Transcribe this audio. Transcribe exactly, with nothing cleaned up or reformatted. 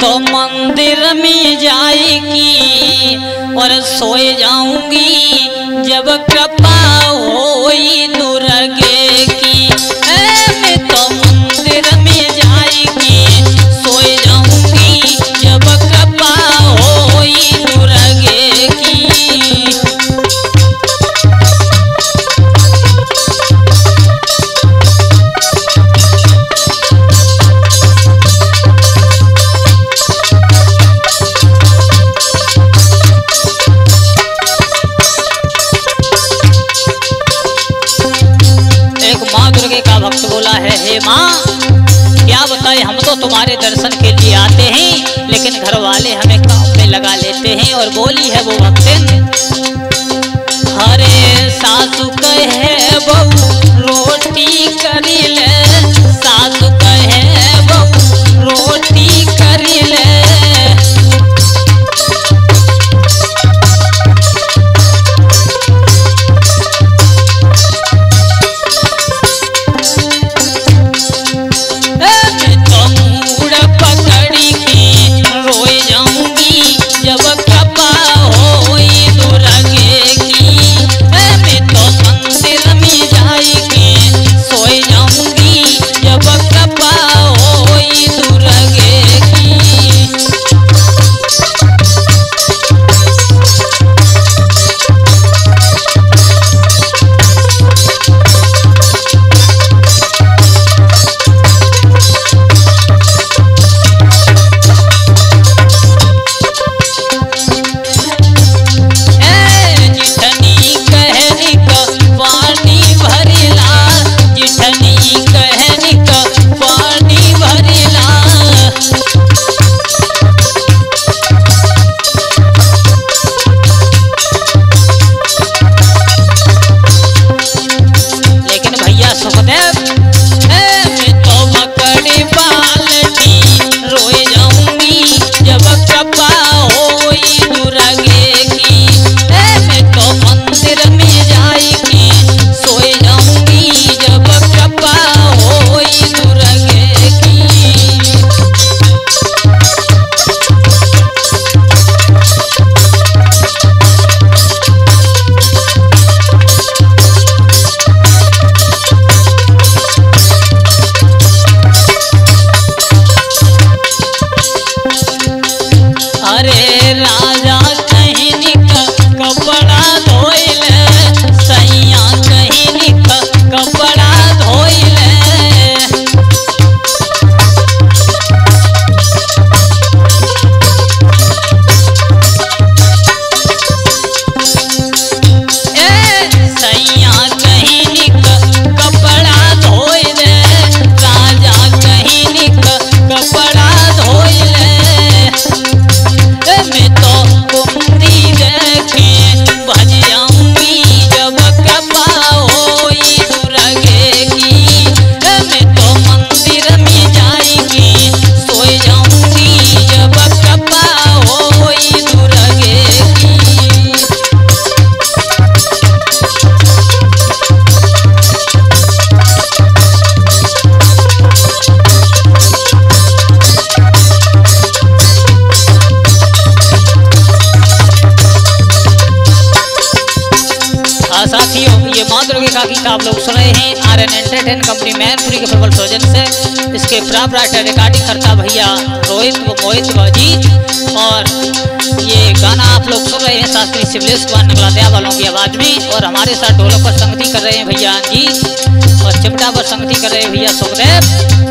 तो मंदिर में जाएगी और सोए जाऊंगी जब कृपा होई दुर्गे की। मैं तो मंदिर में जाएगी सोए जाऊंगी जब कृपा होई दुर्गे की। का भक्त बोला है, हे माँ क्या बताए, हम तो तुम्हारे दर्शन के लिए आते हैं लेकिन घर वाले हमें काम में लगा लेते हैं। और बोली है वो भक्तिन, हरे सासु कहे बहू रोटी करी ले, सासु कहे बहू रोटी करी ले। गीत आप लोग सुन रहे हैं R N entertain company Mainpuri के प्रबल सौजन से। इसके प्राप्त राइटर रिकॉर्डिंग करता भैया रोहित व मोहित व अजीत। और ये गाना आप लोग सुन रहे हैं शास्त्री शिवलेश कुमार नगलातिया वालों की आवाज में। और हमारे साथ ढोलक पर संगति कर रहे हैं भैया अंजीत और चिमटा पर संगति कर रहे हैं भैया सुखदेव।